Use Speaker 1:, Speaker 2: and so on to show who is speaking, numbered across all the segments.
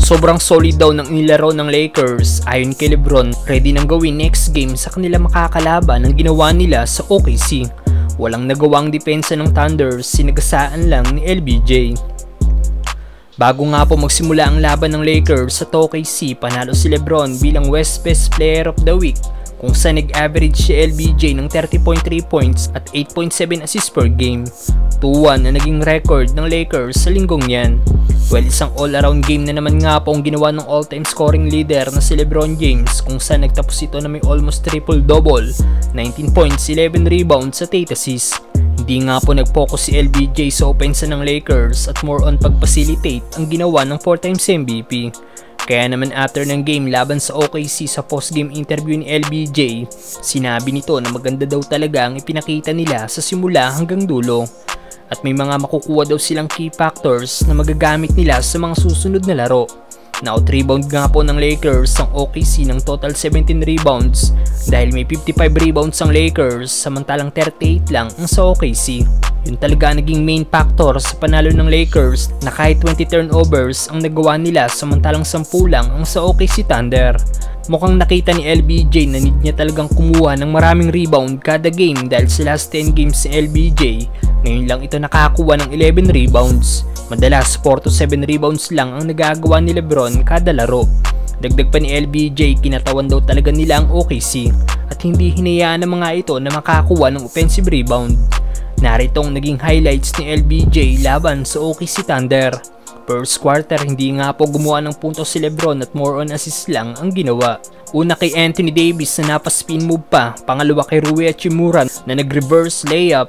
Speaker 1: Sobrang solid daw ng nilaro ng Lakers. Ayon kay LeBron, ready nang gawin next game sa kanila makakalaban ng ginawa nila sa OKC. Walang nagawang depensa ng Thunder, sinagasaan lang ni LBJ. Bago nga po magsimula ang laban ng Lakers sa OKC, panalo si LeBron bilang West Best Player of the Week, kung saan nag-average si LBJ ng 30.3 points at 8.7 assists per game. 2-1 na naging record ng Lakers sa linggong yan. Well, isang all-around game na naman nga po ang ginawa ng all-time scoring leader na si LeBron James, kung saan nagtapos ito na may almost triple-double, 19 points, 11 rebounds at 8 assists. Hindi nga po nag-focus si LBJ sa opensa ng Lakers at more on pag-facilitate ang ginawa ng 4 times MVP. Kaya naman after ng game laban sa OKC, sa post-game interview ni LBJ, sinabi nito na maganda daw talaga ang ipinakita nila sa simula hanggang dulo. At may mga makukuha daw silang key factors na magagamit nila sa mga susunod na laro. Na-out-rebound nga po ng Lakers ang OKC ng total 17 rebounds dahil may 55 rebounds ang Lakers samantalang 38 lang ang sa OKC. Yun talaga naging main factor sa panalo ng Lakers na kahit 20 turnovers ang nagawa nila samantalang 10 lang ang sa OKC Thunder. Mukhang nakita ni LBJ na need niya talagang kumuha ng maraming rebound kada game dahil sa last 10 games ni LBJ, ngayon lang ito nakakuha ng 11 rebounds. Madalas 4 to 7 rebounds lang ang nagagawa ni LeBron kada laro. Dagdag pa ni LBJ, kinatawan daw talaga nila ang OKC at hindi hinayaan ng mga ito na makakuha ng offensive rebound. Narito ang naging highlights ni LBJ laban sa OKC Thunder. First quarter, hindi nga po gumawa ng puntos si LeBron at more on assist lang ang ginawa. Una kay Anthony Davis na napa-spin move pa, pangalawa kay Rui Hachimura na nag-reverse layup.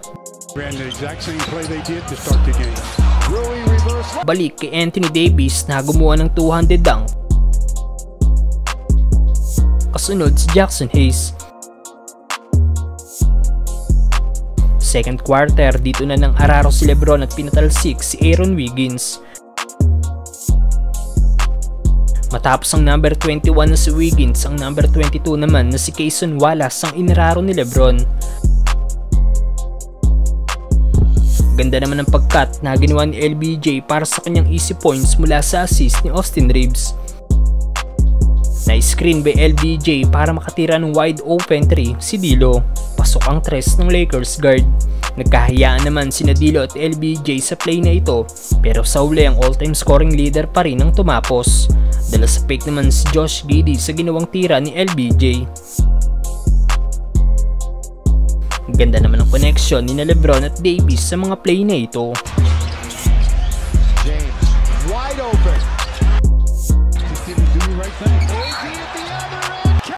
Speaker 1: Balik kay Anthony Davis na gumawa ng 200 dunk. Kasunod si Jackson Hayes. Second quarter, dito na nang araro si LeBron at pinatalsik si Aaron Wiggins. Matapos ang number 21 na si Wiggins, ang number 22 naman na si Cason Wallace ang inararo ni LeBron. Ganda naman ang pag-cut na ginawa ni LBJ para sa kanyang easy points mula sa assist ni Austin Reeves. Na-screen by LBJ para makatira ng wide open 3 si D'Lo. Pasok ang tres ng Lakers guard. Nagkahayaan naman sina D'Lo at LBJ sa play na ito, pero sa huli ang all-time scoring leader pa rin ang tumapos. Dala sa fake naman si Josh Giddey sa ginawang tira ni LBJ. Ganda naman ang connection ni LeBron at Davis sa mga play na ito.